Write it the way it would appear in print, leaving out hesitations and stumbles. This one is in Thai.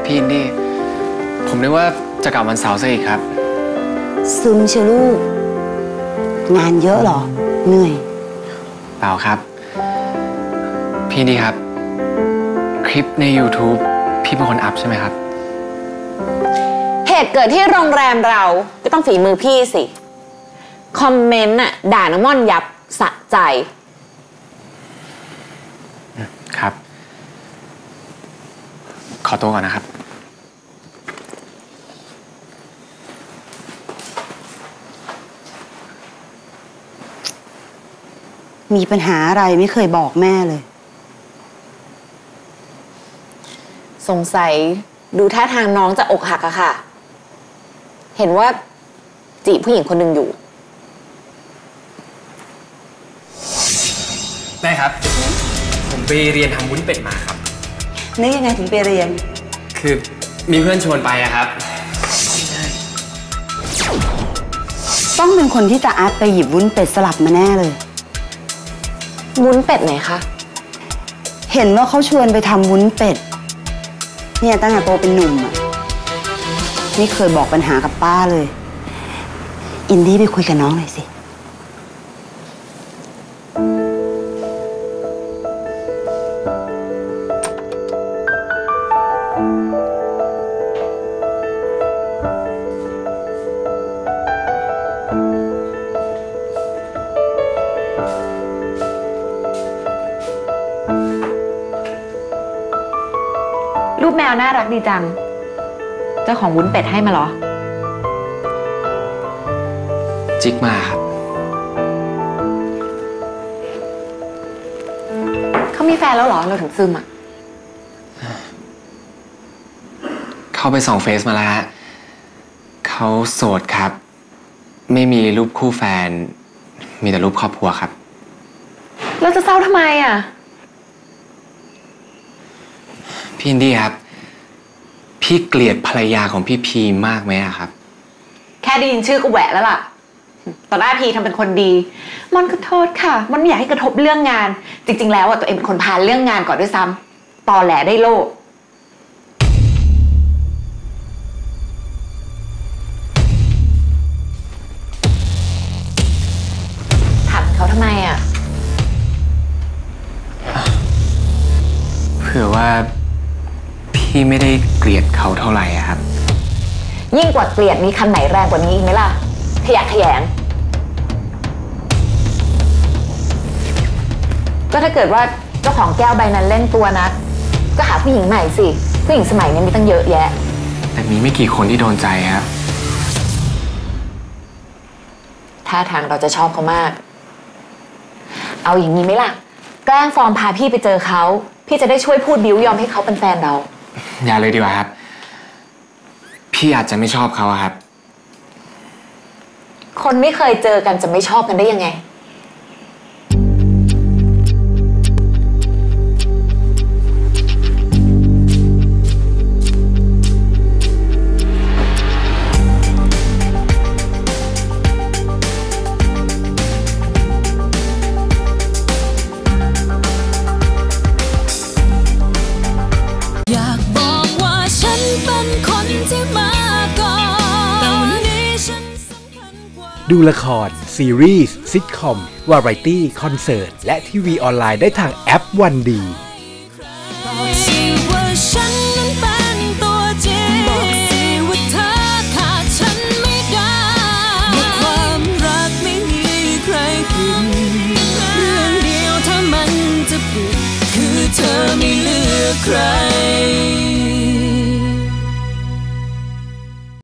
พี่อินดี้ผมนึกว่าจะกลับวันเสาร์ซะอีกครับซึมเชียวลูกงานเยอะหรอเหนื่อยเปล่าครับพี่อินดี้ครับคลิปใน YouTube พี่เป็นคนอัพใช่ไหมครับเหตุเกิดที่โรงแรมเราก็ต้องฝีมือพี่สิคอมเมนต์น่ะด่าน้ำม่อนยับสะใจครับขอตัวก่อนนะครับมีปัญหาอะไรไม่เคยบอกแม่เลยสงสัยดูท่าทางน้องจะอกหักอะค่ะเห็นว่าจีบผู้หญิงคนหนึ่งอยู่แม่ครับผมไปเรียนทำวุ้นเป็ดมาครับนึกยังไงถึงไปเรียนคือมีเพื่อนชวนไปอะครับต้องเป็นคนที่ตาอาร์ตไปหยิบวุ้นเป็ดสลับมาแน่เลยวุ้นเป็ดไหนคะเห็นว่าเขาชวนไปทำวุ้นเป็ดเนี่ยตั้งแต่โตเป็นหนุ่มอ่ะไม่เคยบอกปัญหากับป้าเลยอินดี้ไปคุยกับน้องหน่อยสิรูปแมวน่ารักดีจังเจ้าของวุ้นเป็ดให้มาเหรอจิกมาครับเขามีแฟนแล้วเหรอเราถึงซึมอ่ะเข้าไปส่องเฟซมาแล้วฮะเขาโสดครับไม่มีรูปคู่แฟนมีแต่รูปครอบครัวครับเราจะเศร้าทำไมอ่ะพี่อินดี้ครับพี่เกลียดภรรยาของพี่พีมากไหมครับแค่ได้ยินชื่อก็แหวะแล้วล่ะตอนแรกพีทำเป็นคนดีมันขอโทษค่ะมันไม่อยากให้กระทบเรื่องงานจริงๆแล้วตัวเองเป็นคนพาเรื่องงานก่อนด้วยซ้ำตอแหลได้โลกถามเขาทำไมอ่ะเผื่อว่าพี่ไม่ได้เกลียดเขาเท่าไหร่ครับยิ่งกว่าเกลียดมีคำไหนแรงกว่านี้อีกไหมล่ะขยะแขยงก็ถ้าเกิดว่าเจ้าของแก้วใบนั้นเล่นตัวนะก็หาผู้หญิงใหม่สิผู้หญิงสมัยนี้มีตั้งเยอะแยะแต่มีไม่กี่คนที่โดนใจครับท่าทางเราจะชอบเขามากเอาอย่างนี้ไหมล่ะแกล้งฟอร์มพาพี่ไปเจอเขาพี่จะได้ช่วยพูดบิ้วยอมให้เขาเป็นแฟนเราอย่าเลยดีกว่าครับพี่อาจจะไม่ชอบเขาครับคนไม่เคยเจอกันจะไม่ชอบกันได้ยังไงดูละครซีรีส์ซิทคอมวาไรตี้คอนเสิร์ตและทีวีออนไลน์ได้ทางแอปวันดีเธอไม่เลือกใคร